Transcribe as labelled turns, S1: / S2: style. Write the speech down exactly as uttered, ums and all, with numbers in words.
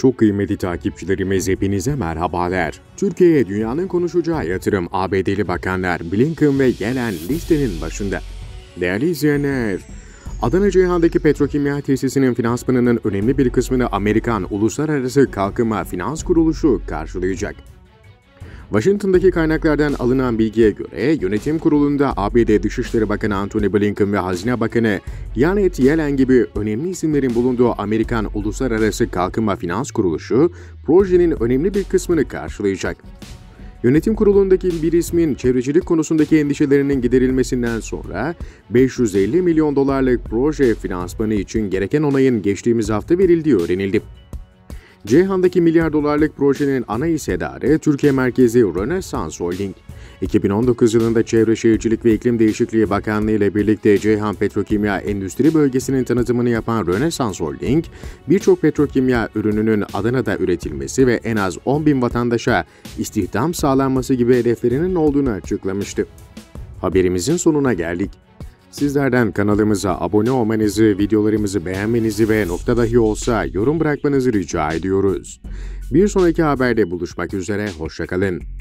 S1: Çok kıymetli takipçilerimiz hepinize merhabalar. Türkiye'ye dünyanın konuşacağı yatırım A B D'li bakanlar Blinken ve Yellen listenin başında. Değerli izleyenler, Adana Ceyhan'daki petrokimya tesisinin finansmanının önemli bir kısmını Amerikan Uluslararası Kalkınma Finans Kuruluşu karşılayacak. Washington'daki kaynaklardan alınan bilgiye göre yönetim kurulunda A B D Dışişleri Bakanı Antony Blinken ve Hazine Bakanı Janet Yellen gibi önemli isimlerin bulunduğu Amerikan Uluslararası Kalkınma Finans Kuruluşu projenin önemli bir kısmını karşılayacak. Yönetim kurulundaki bir ismin çevrecilik konusundaki endişelerinin giderilmesinden sonra beş yüz elli milyon dolarlık proje finansmanı için gereken onayın geçtiğimiz hafta verildiği öğrenildi. Ceyhan'daki milyar dolarlık projenin ana hissedarı Türkiye merkezli Rönesans Holding. iki bin on dokuz yılında Çevre Şehircilik ve İklim Değişikliği Bakanlığı ile birlikte Ceyhan Petrokimya Endüstri Bölgesi'nin tanıtımını yapan Rönesans Holding, birçok petrokimya ürününün Adana'da üretilmesi ve en az on bin vatandaşa istihdam sağlanması gibi hedeflerinin olduğunu açıklamıştı. Haberimizin sonuna geldik. Sizlerden kanalımıza abone olmanızı, videolarımızı beğenmenizi ve nokta dahi olsa yorum bırakmanızı rica ediyoruz. Bir sonraki haberde buluşmak üzere, hoşça kalın.